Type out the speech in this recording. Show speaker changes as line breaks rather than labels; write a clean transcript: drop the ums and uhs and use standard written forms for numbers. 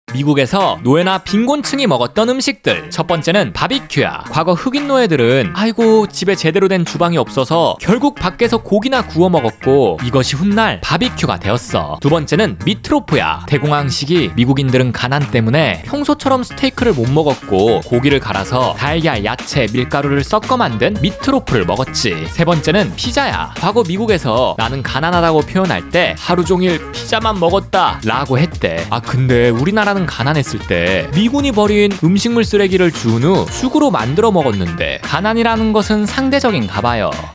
미국에서 노예나 빈곤층이 먹었던 음식들. 첫 번째는 바비큐야. 과거 흑인 노예들은 아이고 집에 제대로 된 주방이 없어서 결국 밖에서 고기나 구워 먹었고 이것이 훗날 바비큐가 되었어. 두 번째는 미트로프야. 대공황시기 미국인들은 가난 때문에 평소처럼 스테이크를 못 먹었고 고기를 갈아서 달걀, 야채, 밀가루를 섞어 만든 미트로프를 먹었지. 세 번째는 피자야. 과거 미국에서 나는 가난하다고 표현할 때 하루 종일 피자만 먹었다 라고 했대. 아 근데 우리나라는 가난했을 때 미군이 버린 음식물 쓰레기를 준 후 죽으로 만들어 먹었는데 가난이라는 것은 상대적인가 봐요.